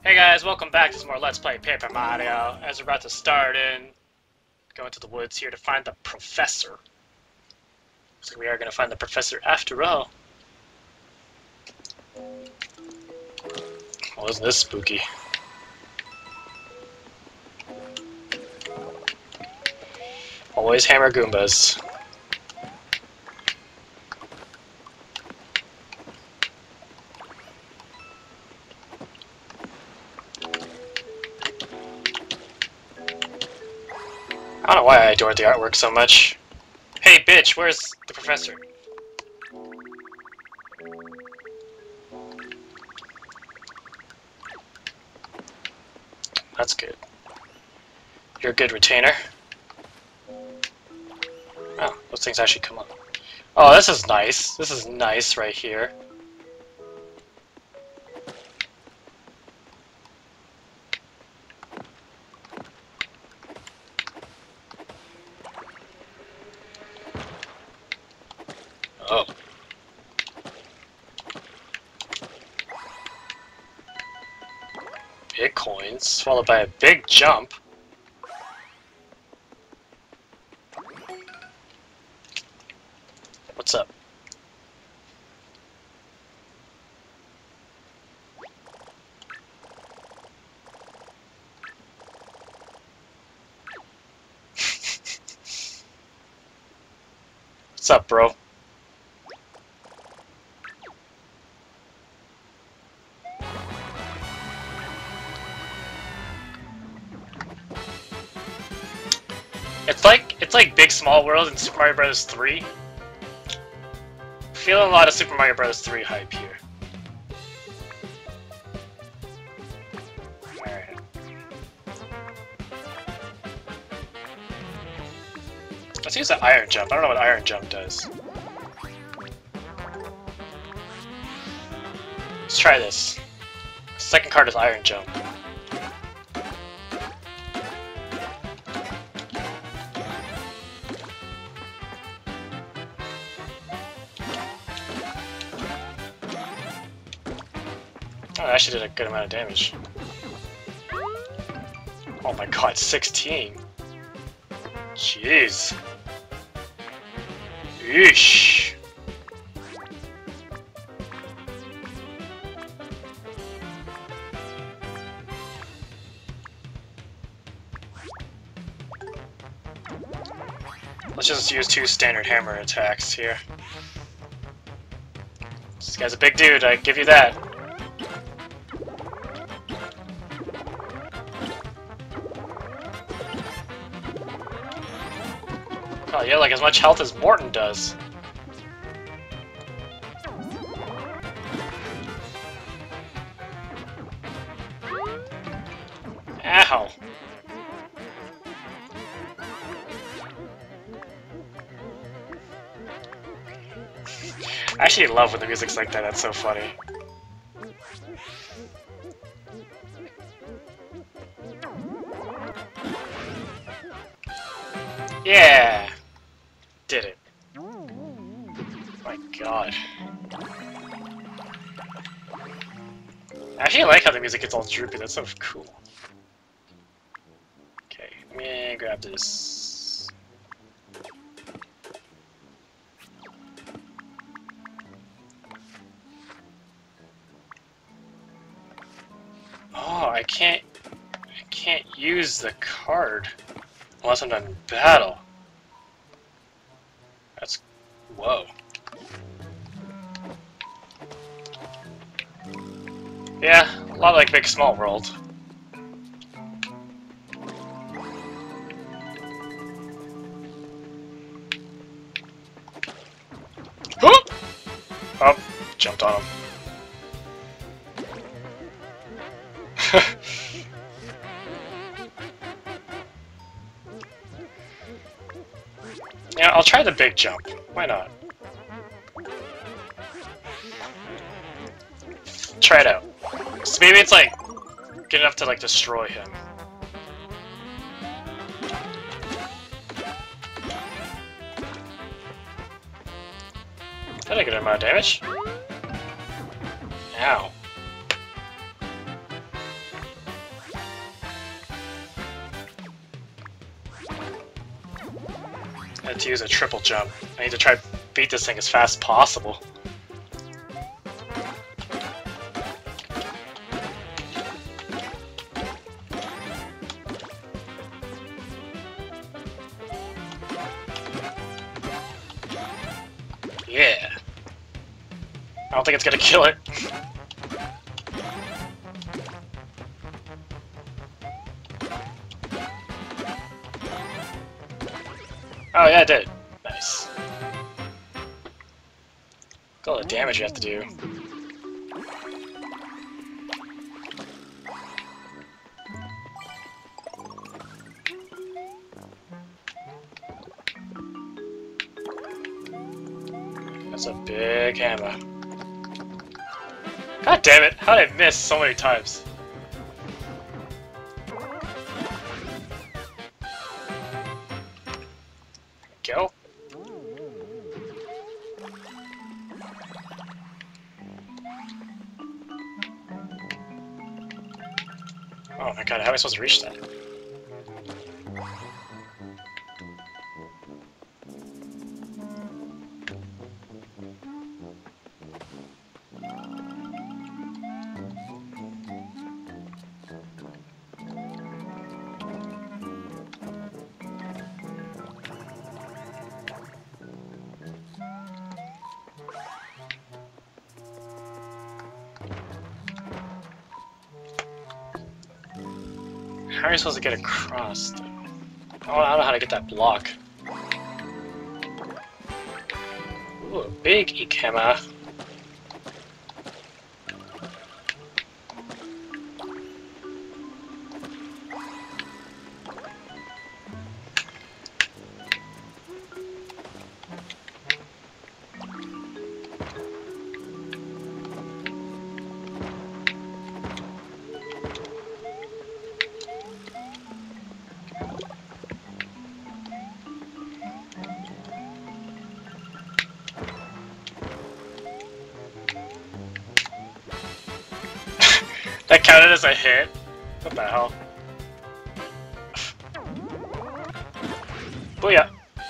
Hey guys, welcome back to some more Let's Play Paper Mario. As we're about to start in, go into the woods here to find the professor. Looks like we are going to find the professor after all. Well, isn't this spooky? Always hammer Goombas. I don't know why I adore the artwork so much. Hey bitch, where's the professor? That's good. You're a good retainer. Oh, those things actually come up. Oh, this is nice. This is nice right here. Oh. Big coins, followed by a big jump. What's up? What's up, bro? It's like Big Small World in Super Mario Bros. 3. Feeling a lot of Super Mario Bros. 3 hype here. Alright. Let's use the Iron Jump. I don't know what Iron Jump does. Let's try this. Second card is Iron Jump. Oh, that actually did a good amount of damage. Oh my god, 16. Jeez. Yeesh. Let's just use 2 standard hammer attacks here. This guy's a big dude, I give you that. Oh, yeah, like as much health as Morton does. Ow. I actually love when the music's like that, that's so funny. Yeah! Did it. My god. I actually like how the music gets all droopy, that's so cool. Okay, let me grab this. Oh, I can't use the card unless I'm done in battle. That's... whoa. Yeah, a lot like Big Small World. Oh, jumped on him. Yeah, I'll try the big jump. Why not? Try it out. So maybe it's like good enough to like destroy him. That did a good amount of damage. Ow. had to use a triple jump. I need to try to beat this thing as fast as possible. Yeah. I don't think it's gonna kill it. Oh yeah, it did. Nice. Look at all the damage you have to do. That's a big hammer. God damn it! How did I miss so many times? Go. Oh my god, how am I supposed to reach that? How are you supposed to get across? Oh, I don't know how to get that block. Ooh, a big Ikema. That counted as a hit? What the hell? Booyah!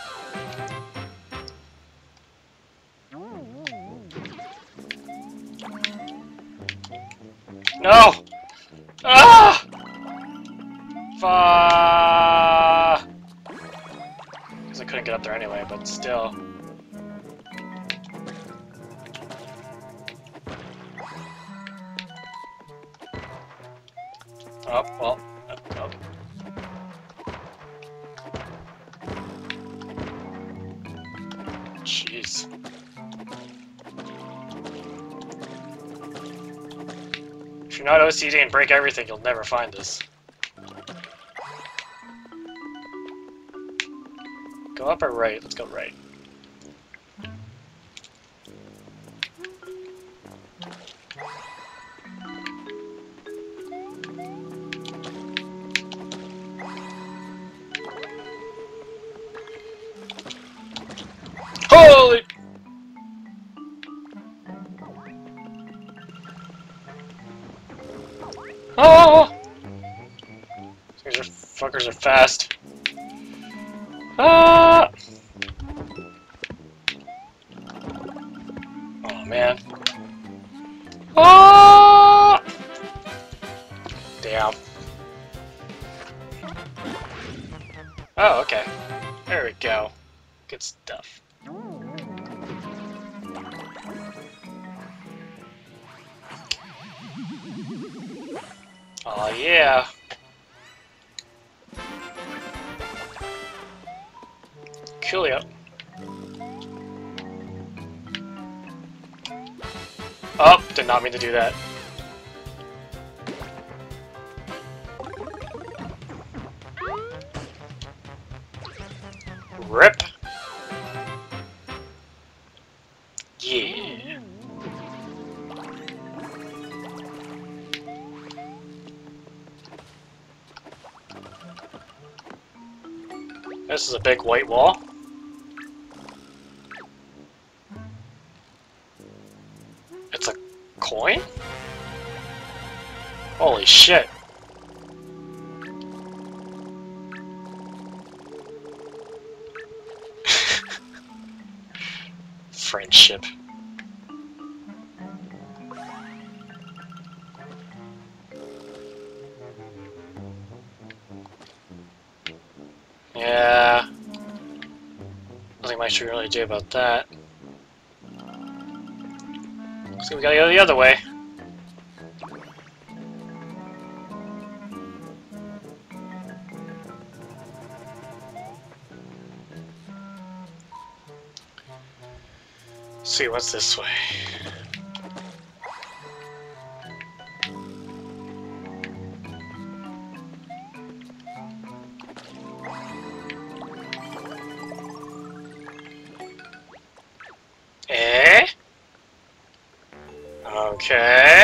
No! Ah! Fuck! Because I couldn't get up there anyway, but still. Oh, well. Oh. Jeez. If you're not OCD and break everything, you'll never find this. Go up or right? Let's go right. Holy! Oh! These fuckers are fast. Ah! Oh man. Ah! Damn. Oh, okay. There we go. Good stuff. Oh yeah. Coolio. Oh, did not mean to do that. Rip. Yeah. This is a big white wall. It's a coin? Holy shit. ship. Yeah. Nothing much we can really do about that. So we gotta go the other way. Let's see what's this way. Eh? Okay.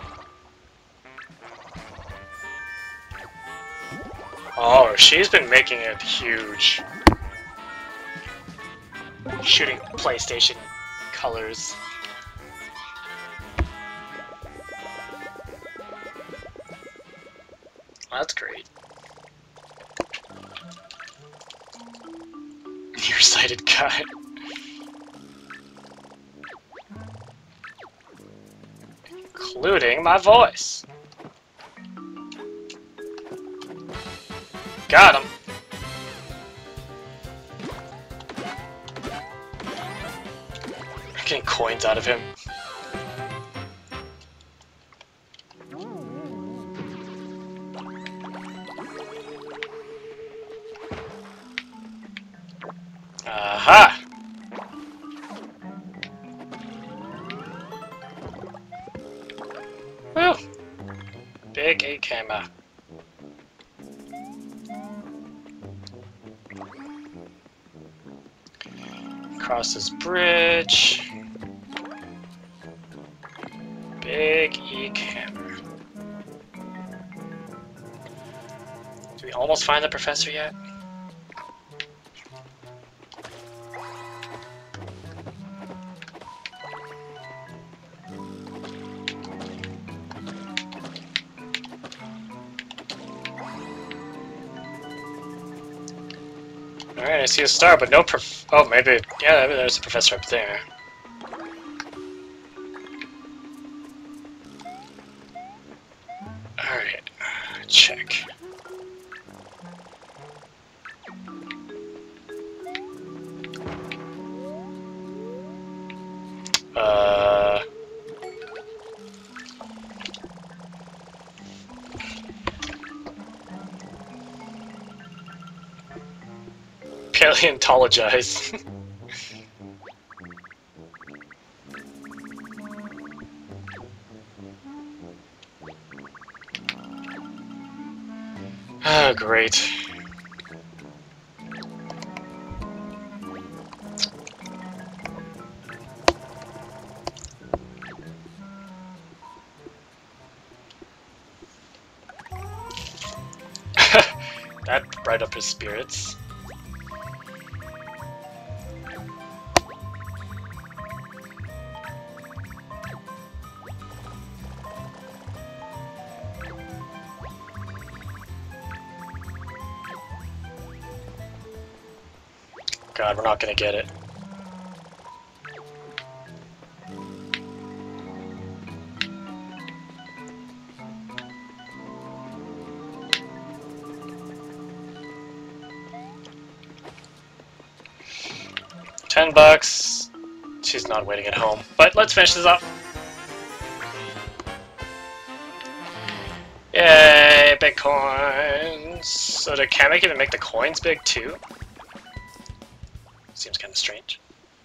Oh, she's been making it huge. Shooting PlayStation colors. That's great. Nearsighted guy. Including my voice. Got him. I'm getting coins out of him. Aha! Woo! Big A camera. Cross this bridge. Big E camera. Do we almost find the professor yet? Alright, I see a star, but no oh, maybe, yeah, maybe there's a professor up there. Alright, check. Paleontologize. Ah, great. That brought up his spirits. God, we're not gonna get it. $10. She's not waiting at home. But let's finish this up. Yay, big coins. So did Kamek even make the coins big too? Seems kind of strange.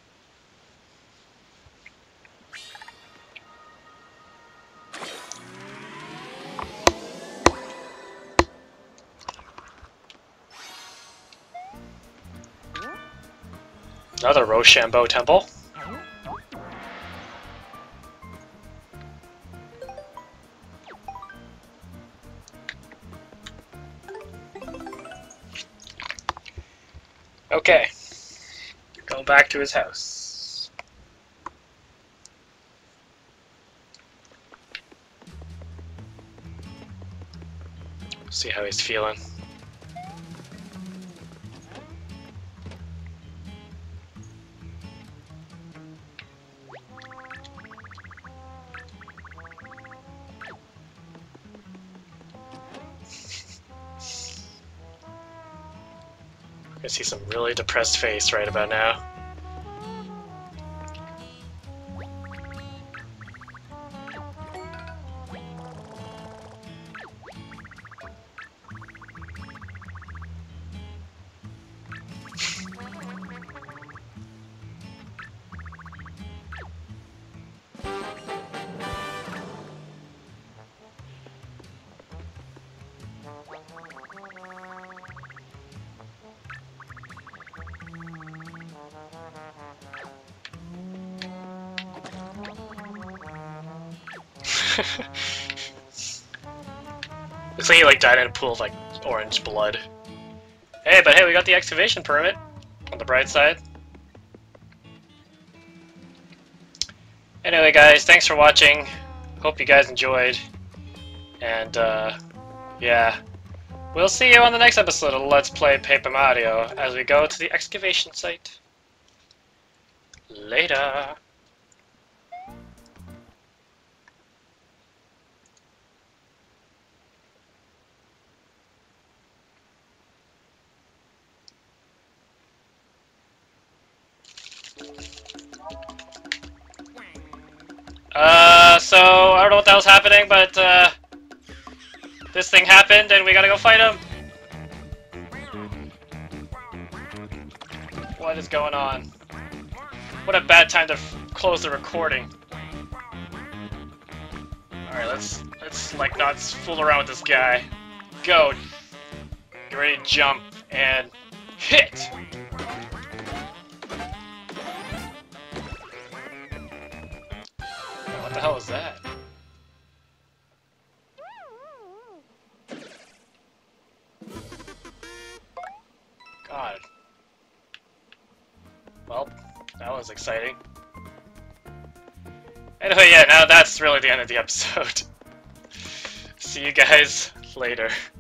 Another Rochambeau temple. Okay. Go back to his house. See how he's feeling. I see some really depressed face right about now. Looks like he like died in a pool of like orange blood. Hey, but hey, we got the excavation permit on the bright side. Anyway guys, thanks for watching. Hope you guys enjoyed. And yeah. We'll see you on the next episode of Let's Play Paper Mario as we go to the excavation site. Later. So, I don't know what the hell's happening, but, this thing happened and we gotta go fight him! What is going on? What a bad time to close the recording. Alright, let's, like, not fool around with this guy. Go! Get ready to jump, and hit! What the hell is that? God. Well, that was exciting. Anyway, yeah, now that's really the end of the episode. See you guys later.